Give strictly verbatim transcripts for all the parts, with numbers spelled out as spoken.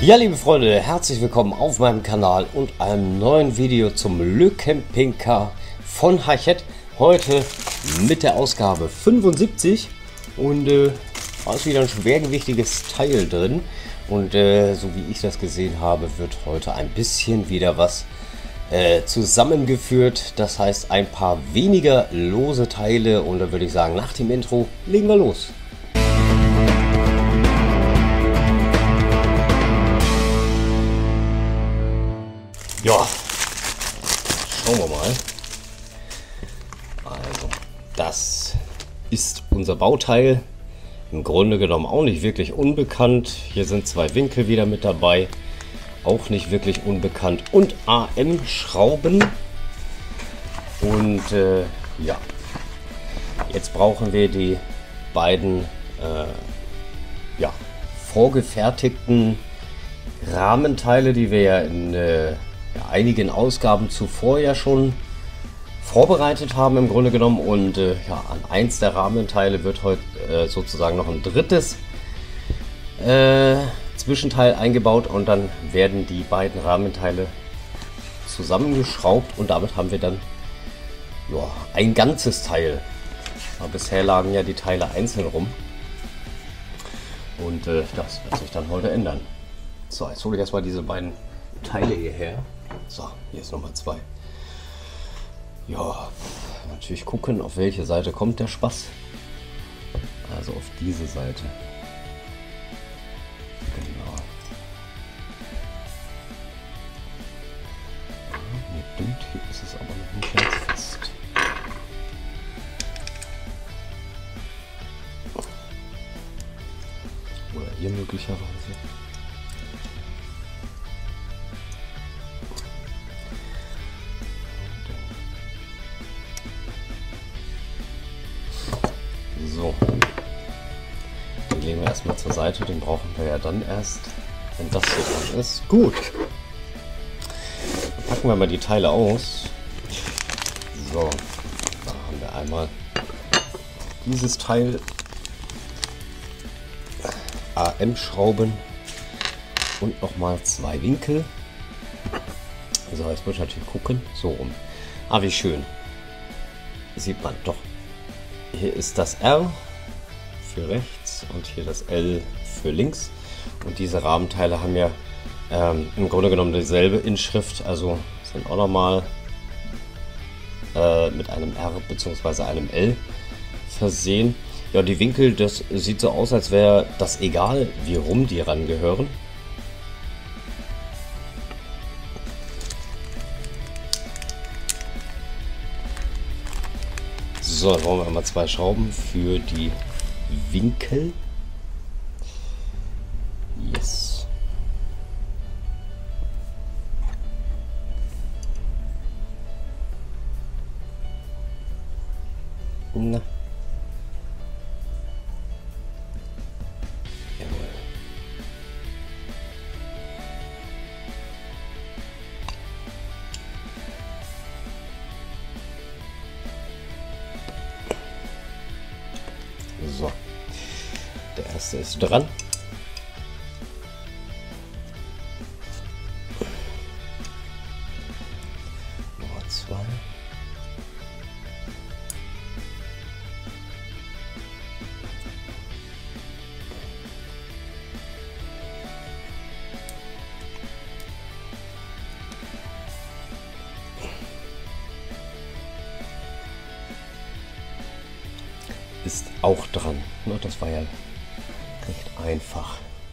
Ja, liebe Freunde, herzlich willkommen auf meinem Kanal und einem neuen Video zum Le Camping Car von Hachette. Heute mit der Ausgabe fünfundsiebzig und äh, da ist wieder ein schwergewichtiges Teil drin. Und äh, so wie ich das gesehen habe, wird heute ein bisschen wieder was äh, zusammengeführt. Das heißt, ein paar weniger lose Teile und da würde ich sagen, nach dem Intro legen wir los. Ja, schauen wir mal. Also, das ist unser Bauteil. Im Grunde genommen auch nicht wirklich unbekannt. Hier sind zwei Winkel wieder mit dabei. Auch nicht wirklich unbekannt. Und A M-Schrauben. Und äh, ja, jetzt brauchen wir die beiden äh, ja, vorgefertigten Rahmenteile, die wir ja in äh, ja, einigen Ausgaben zuvor ja schon vorbereitet haben im Grunde genommen. Und äh, ja, an eins der Rahmenteile wird heute äh, sozusagen noch ein drittes äh, Zwischenteil eingebaut und dann werden die beiden Rahmenteile zusammengeschraubt und damit haben wir dann ja, ein ganzes Teil. Aber bisher lagen ja die Teile einzeln rum und äh, das wird sich dann heute ändern. So, jetzt hole ich erstmal diese beiden Teile hierher. So, hier ist Nummer zwei. Ja, natürlich gucken, auf welche Seite kommt der Spaß. Also auf diese Seite. Genau. Ah, mir dünnt, hier ist es aber noch nicht ganz fest. Oder hier möglicherweise. So, den legen wir erstmal zur Seite, den brauchen wir ja dann erst, wenn das hier dran ist. Gut, dann packen wir mal die Teile aus. So, da haben wir einmal dieses Teil, A M-Schrauben und nochmal zwei Winkel. So, jetzt muss ich natürlich gucken, so rum. Ah, wie schön, sieht man doch. Hier ist das R für rechts und hier das L für links. Und diese Rahmenteile haben ja ähm, im Grunde genommen dieselbe Inschrift, also sind auch nochmal äh, mit einem R bzw. einem L versehen. Ja, die Winkel, das sieht so aus, als wäre das egal, wie rum die rangehören. So, dann brauchen wir einmal zwei Schrauben für die Winkel. Yes. Na. Jawohl. So, der erste ist dran. Nummer zwei. Ist auch dran. Das war ja recht einfach.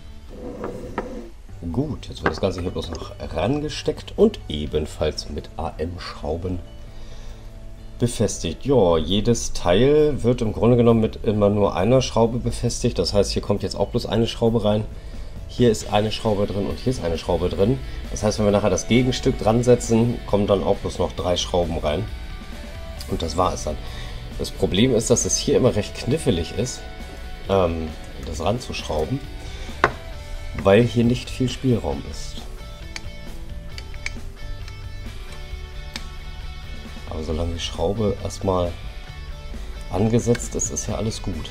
Gut, jetzt wird das Ganze hier bloß noch rangesteckt und ebenfalls mit A M-Schrauben befestigt. Ja, jedes Teil wird im Grunde genommen mit immer nur einer Schraube befestigt. Das heißt, hier kommt jetzt auch bloß eine Schraube rein. Hier ist eine Schraube drin und hier ist eine Schraube drin. Das heißt, wenn wir nachher das Gegenstück dran setzen, kommen dann auch bloß noch drei Schrauben rein. Und das war es dann. Das Problem ist, dass es hier immer recht knifflig ist, ähm, das ranzuschrauben, weil hier nicht viel Spielraum ist. Aber solange die Schraube erstmal angesetzt ist, ist ja alles gut.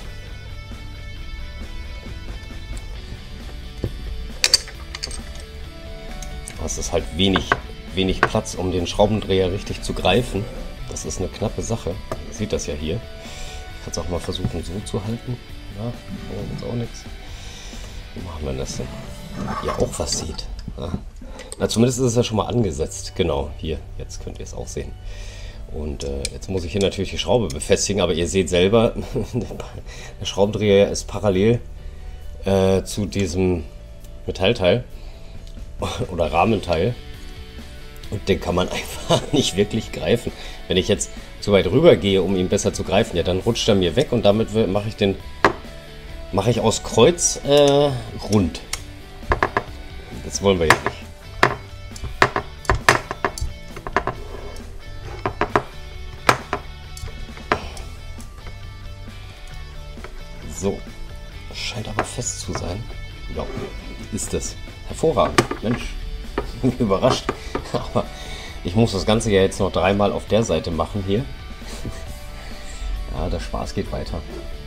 hast, ist halt wenig, wenig Platz, um den Schraubendreher richtig zu greifen. Das ist eine knappe Sache. Ihr seht das ja hier. Ich kann es auch mal versuchen so zu halten. Ja, so ist auch nichts. Wie machen wir das denn? Ihr auch was seht. Ja. Na, zumindest ist es ja schon mal angesetzt. Genau, hier, jetzt könnt ihr es auch sehen. Und äh, jetzt muss ich hier natürlich die Schraube befestigen, aber ihr seht selber, der Schraubendreher ist parallel äh, zu diesem Metallteil oder Rahmenteil. Und den kann man einfach nicht wirklich greifen. Wenn ich jetzt zu weit rüber gehe, um ihn besser zu greifen, ja, dann rutscht er mir weg und damit mache ich den mache ich aus Kreuz äh, rund. Das wollen wir ja nicht. So, scheint aber fest zu sein. Ja, ist es. Hervorragend. Mensch, überrascht. Aber ich muss das Ganze ja jetzt noch dreimal auf der Seite machen hier. Ja, der Spaß geht weiter.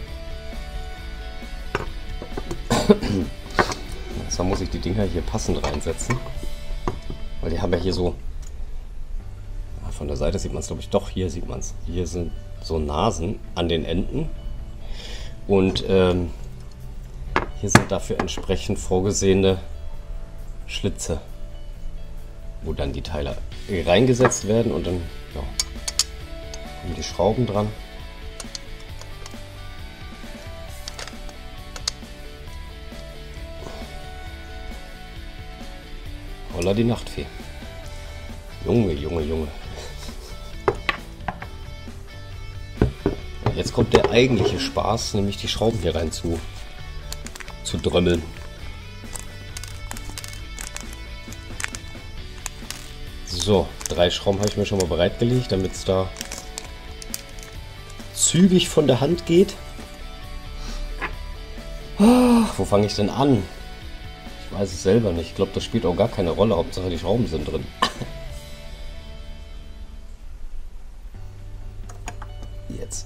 Zwar muss ich die Dinger hier passend reinsetzen. Weil die haben ja hier so... Von der Seite sieht man es, glaube ich. Doch, hier sieht man es. Hier sind so Nasen an den Enden. Und ähm, hier sind dafür entsprechend vorgesehene Schlitze, wo dann die Teile reingesetzt werden und dann ja, kommen die Schrauben dran. Holla die Nachtfee. Junge, Junge, Junge. Jetzt kommt der eigentliche Spaß, nämlich die Schrauben hier rein zu, zu drömmeln. So, drei Schrauben habe ich mir schon mal bereitgelegt, damit es da zügig von der Hand geht. Ah, wo fange ich denn an? Ich weiß es selber nicht. Ich glaube, das spielt auch gar keine Rolle. Hauptsache die Schrauben sind drin. Jetzt.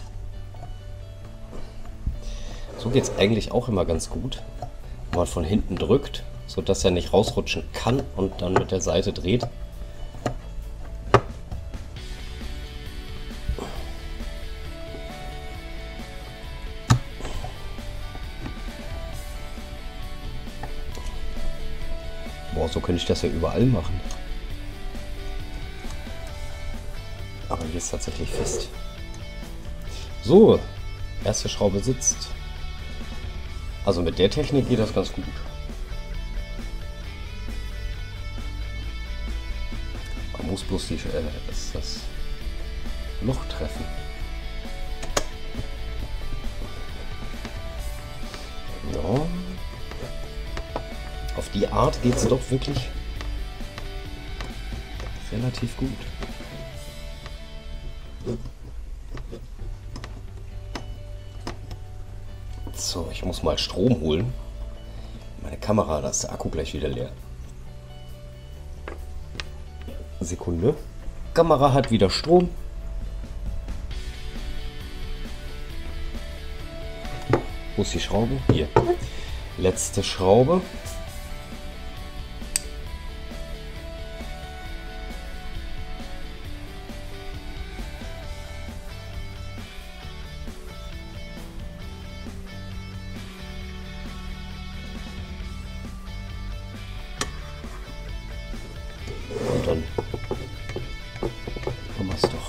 So geht es eigentlich auch immer ganz gut, wenn man von hinten drückt, sodass er nicht rausrutschen kann und dann mit der Seite dreht. Boah, so könnte ich das ja überall machen. Aber hier ist tatsächlich fest. So, erste Schraube sitzt. Also mit der Technik geht das ganz gut. Man muss bloß die, äh, das, das Loch treffen. Ja. Auf die Art geht es doch wirklich relativ gut. So, ich muss mal Strom holen. Meine Kamera, da ist der Akku gleich wieder leer. Sekunde. Kamera hat wieder Strom. Wo ist die Schraube? Hier. Letzte Schraube. Und dann haben wir es doch.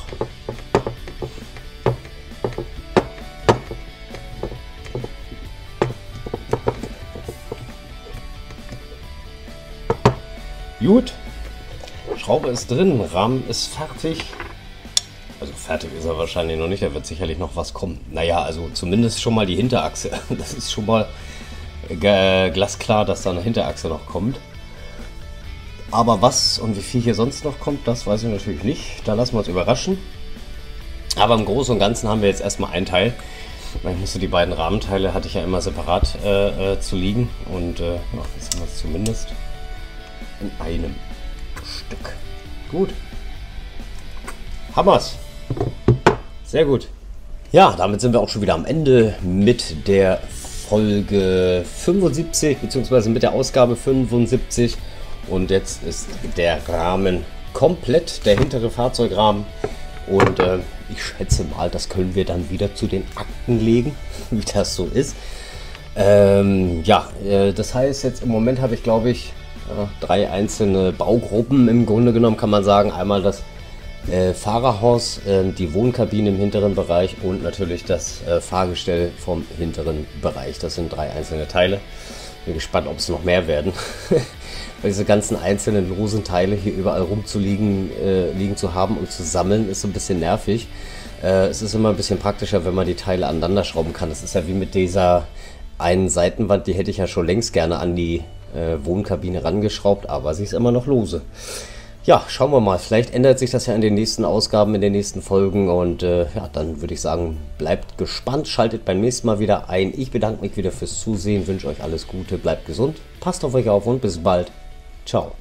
Gut, Schraube ist drin, Rahmen ist fertig. Also fertig ist er wahrscheinlich noch nicht, da wird sicherlich noch was kommen. Naja, also zumindest schon mal die Hinterachse. Das ist schon mal glasklar, dass da eine Hinterachse noch kommt. Aber was und wie viel hier sonst noch kommt, das weiß ich natürlich nicht. Da lassen wir uns überraschen. Aber im Großen und Ganzen haben wir jetzt erstmal ein Teil. Ich musste die beiden Rahmenteile, hatte ich ja immer separat äh, äh, zu liegen. Und äh, ja, jetzt haben wir es zumindest in einem Stück. Gut. Hammer's. Sehr gut. Ja, damit sind wir auch schon wieder am Ende mit der Folge fünfundsiebzig, beziehungsweise mit der Ausgabe fünfundsiebzig. und jetzt ist der Rahmen komplett, der hintere Fahrzeugrahmen. Und äh, ich schätze mal, das können wir dann wieder zu den Akten legen, wie das so ist. Ähm, ja, äh, das heißt, jetzt im Moment habe ich, glaube ich, äh, drei einzelne Baugruppen im Grunde genommen, kann man sagen. Einmal das äh, Fahrerhaus, äh, die Wohnkabine im hinteren Bereich und natürlich das äh, Fahrgestell vom hinteren Bereich. Das sind drei einzelne Teile. Bin gespannt, ob es noch mehr werden. Weil diese ganzen einzelnen losen Teile hier überall rumzuliegen, äh, liegen zu haben und zu sammeln, ist so ein bisschen nervig. Äh, es ist immer ein bisschen praktischer, wenn man die Teile aneinander schrauben kann. Das ist ja wie mit dieser einen Seitenwand, die hätte ich ja schon längst gerne an die äh, Wohnkabine rangeschraubt, aber sie ist immer noch lose. Ja, schauen wir mal. Vielleicht ändert sich das ja in den nächsten Ausgaben, in den nächsten Folgen. Und äh, ja, dann würde ich sagen, bleibt gespannt, schaltet beim nächsten Mal wieder ein. Ich bedanke mich wieder fürs Zusehen, wünsche euch alles Gute, bleibt gesund, passt auf euch auf und bis bald. Ciao.